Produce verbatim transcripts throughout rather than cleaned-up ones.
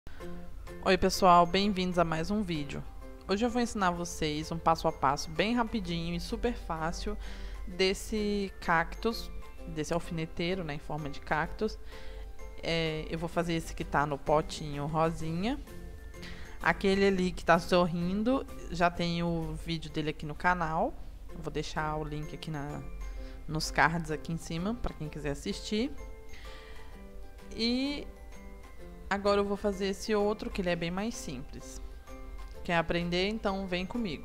Oi pessoal, bem-vindos a mais um vídeo. Hoje eu vou ensinar vocês um passo a passo bem rapidinho e super fácil desse cactus, desse alfineteiro, né, em forma de cactus. É, eu vou fazer esse que tá no potinho rosinha. Aquele ali que tá sorrindo, já tem o vídeo dele aqui no canal. Eu vou deixar o link aqui na, nos cards aqui em cima, para quem quiser assistir. E agora eu vou fazer esse outro, que ele é bem mais simples. Quer aprender? Então vem comigo.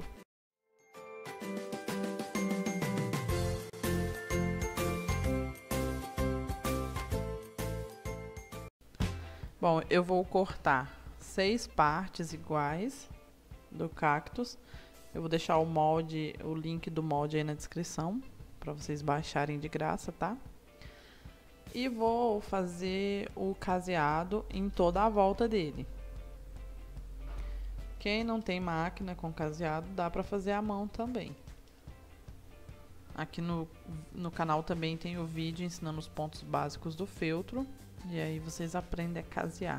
Bom, eu vou cortar seis partes iguais do cactus. Eu vou deixar o molde, o link do molde aí na descrição, para vocês baixarem de graça, tá? E vou fazer o caseado em toda a volta dele. Quem não tem máquina com caseado, dá para fazer à mão também. Aqui no, no canal também tem o vídeo ensinando os pontos básicos do feltro. E aí vocês aprendem a casear.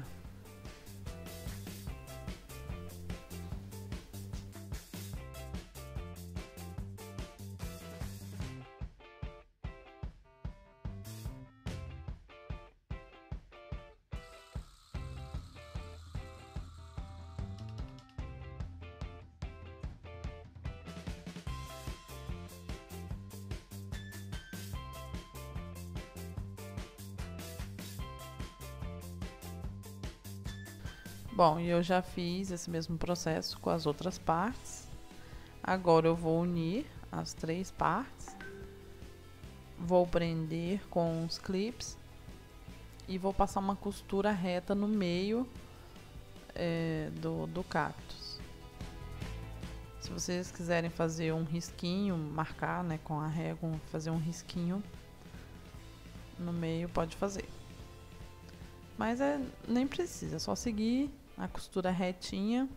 Bom, e eu já fiz esse mesmo processo com as outras partes. Agora eu vou unir as três partes. Vou prender com os clips. E vou passar uma costura reta no meio é, do, do cactus. Se vocês quiserem fazer um risquinho, marcar, né, com a régua, fazer um risquinho no meio, pode fazer. Mas é, nem precisa, é só seguir a costura retinha.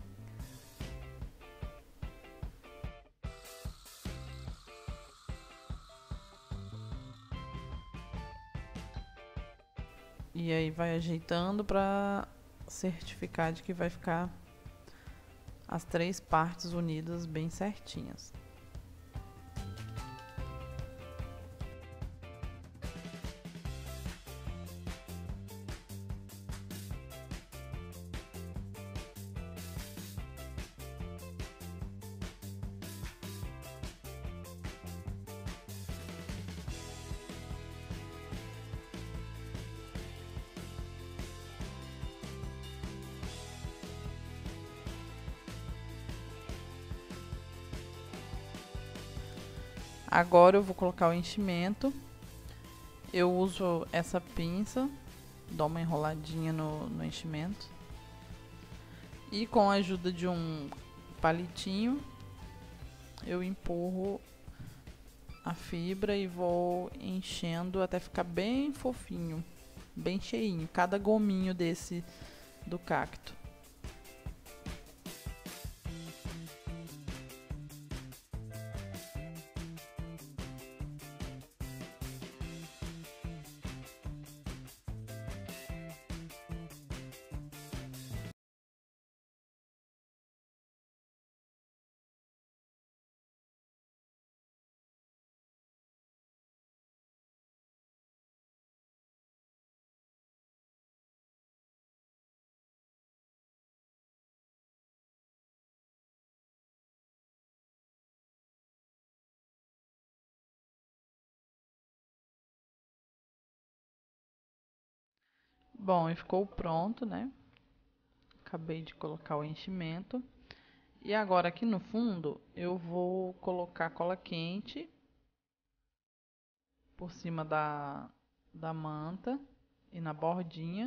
E aí vai ajeitando para certificar de que vai ficar as três partes unidas bem certinhas. Agora eu vou colocar o enchimento. Eu uso essa pinça, dou uma enroladinha no, no enchimento. E com a ajuda de um palitinho, eu empurro a fibra e vou enchendo até ficar bem fofinho, bem cheinho, cada gominho desse do cacto. Bom, e ficou pronto, né? Acabei de colocar o enchimento. E agora aqui no fundo eu vou colocar cola quente por cima da, da manta e na bordinha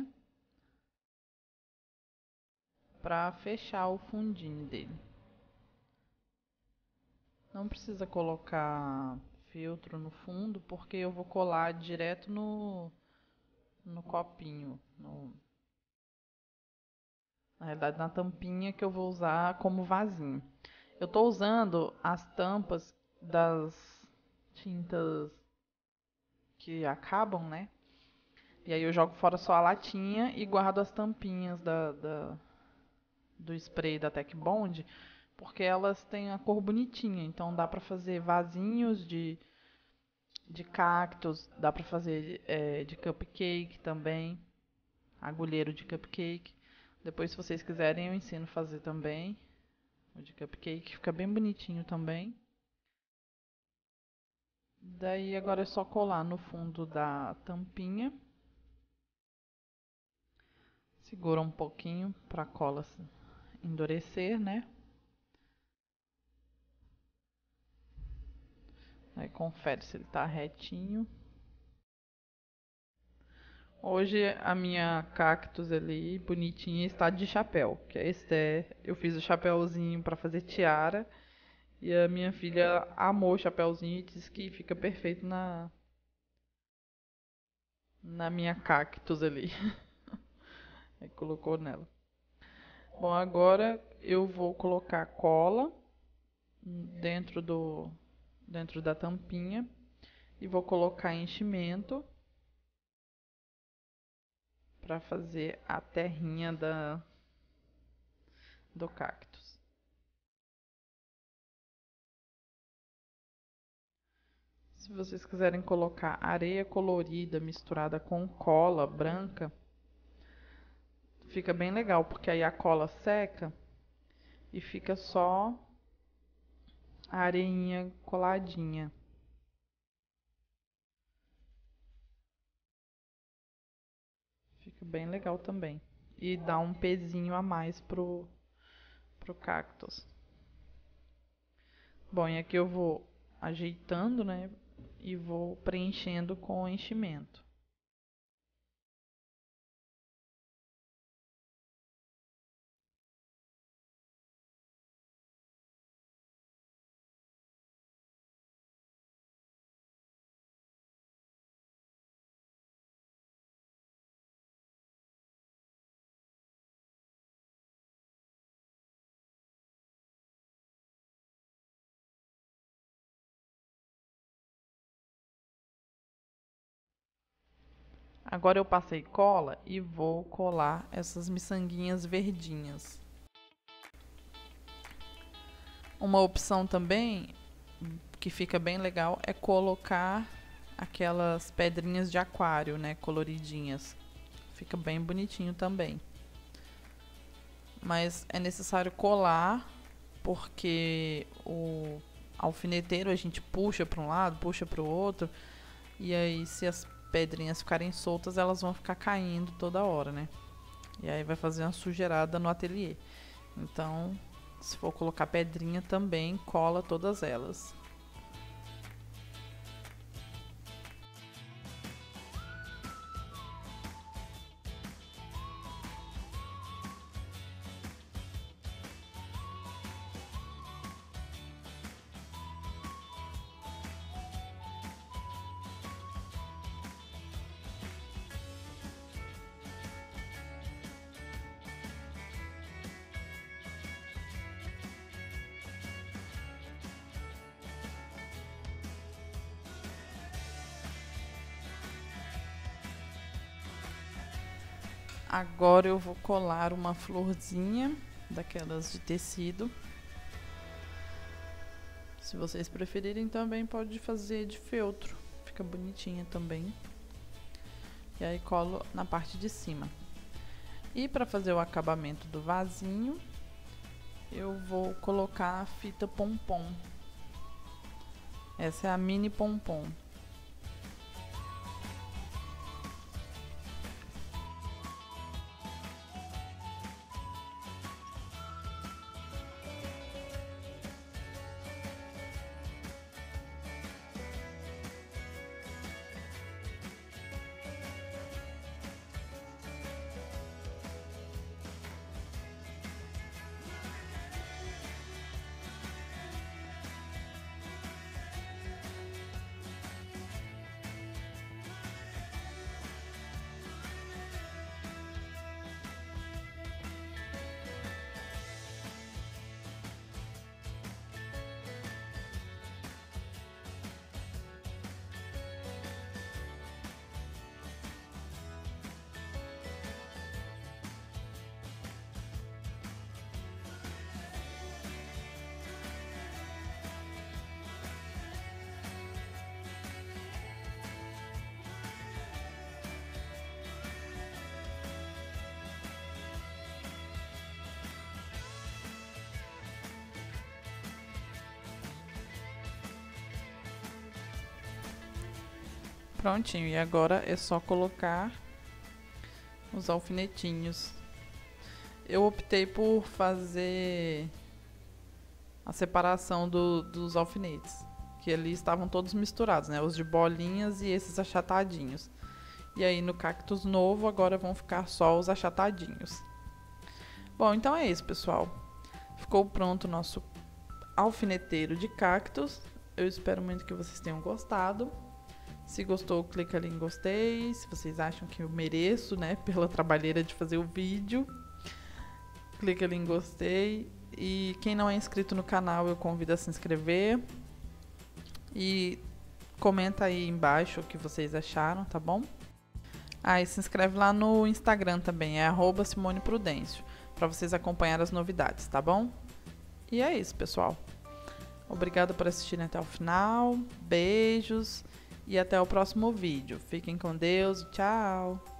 para fechar o fundinho dele. Não precisa colocar feltro no fundo porque eu vou colar direto no, no copinho, no, na realidade na tampinha que eu vou usar como vasinho. Eu tô usando as tampas das tintas que acabam, né? E aí eu jogo fora só a latinha e guardo as tampinhas da, da- do spray da Tech Bond, porque elas têm a cor bonitinha, então dá pra fazer vasinhos de, de cactos, dá pra fazer é, de cupcake também, agulheiro de cupcake. Depois, se vocês quiserem, eu ensino a fazer também o de cupcake, fica bem bonitinho também. Daí agora é só colar no fundo da tampinha. Segura um pouquinho para a cola endurecer, né? Aí confere se ele tá retinho. Hoje a minha cactus ali, bonitinha, está de chapéu. Que é esse é, eu fiz o chapéuzinho para fazer tiara. E a minha filha amou o chapéuzinho e disse que fica perfeito na, na minha cactus ali. Aí colocou nela. Bom, agora eu vou colocar cola dentro do dentro da tampinha e vou colocar enchimento para fazer a terrinha da do cactus. Se vocês quiserem colocar areia colorida misturada com cola branca, fica bem legal, porque aí a cola seca e fica só a areinha coladinha. Fica bem legal também. E dá um pezinho a mais pro, pro cactus. Bom, e aqui eu vou ajeitando, né? E vou preenchendo com enchimento. Agora eu passei cola e vou colar essas miçanguinhas verdinhas. Uma opção também que fica bem legal é colocar aquelas pedrinhas de aquário, né, coloridinhas. Fica bem bonitinho também. Mas é necessário colar porque o alfineteiro a gente puxa para um lado, puxa para o outro, e aí se as pedrinhas ficarem soltas, elas vão ficar caindo toda hora, né? E aí vai fazer uma sujeirada no ateliê. Então, se for colocar pedrinha também, cola todas elas. Agora eu vou colar uma florzinha daquelas de tecido. Se vocês preferirem também pode fazer de feltro, fica bonitinha também. E aí colo na parte de cima. E para fazer o acabamento do vasinho, eu vou colocar a fita pompom. Essa é a mini pompom. Prontinho, e agora é só colocar os alfinetinhos. Eu optei por fazer a separação do, dos alfinetes, que ali estavam todos misturados, né? Os de bolinhas e esses achatadinhos. E aí no cactus novo agora vão ficar só os achatadinhos. Bom, então é isso, pessoal. Ficou pronto o nosso alfineteiro de cactus. Eu espero muito que vocês tenham gostado. Se gostou, clica ali em gostei. Se vocês acham que eu mereço, né, pela trabalheira de fazer o vídeo, clica ali em gostei. E quem não é inscrito no canal, eu convido a se inscrever. E comenta aí embaixo o que vocês acharam, tá bom? Ah, e se inscreve lá no Instagram também, é arroba Simone Prudêncio, para vocês acompanharem as novidades, tá bom? E é isso, pessoal. Obrigada por assistirem até o final. Beijos e até o próximo vídeo. Fiquem com Deus. Tchau!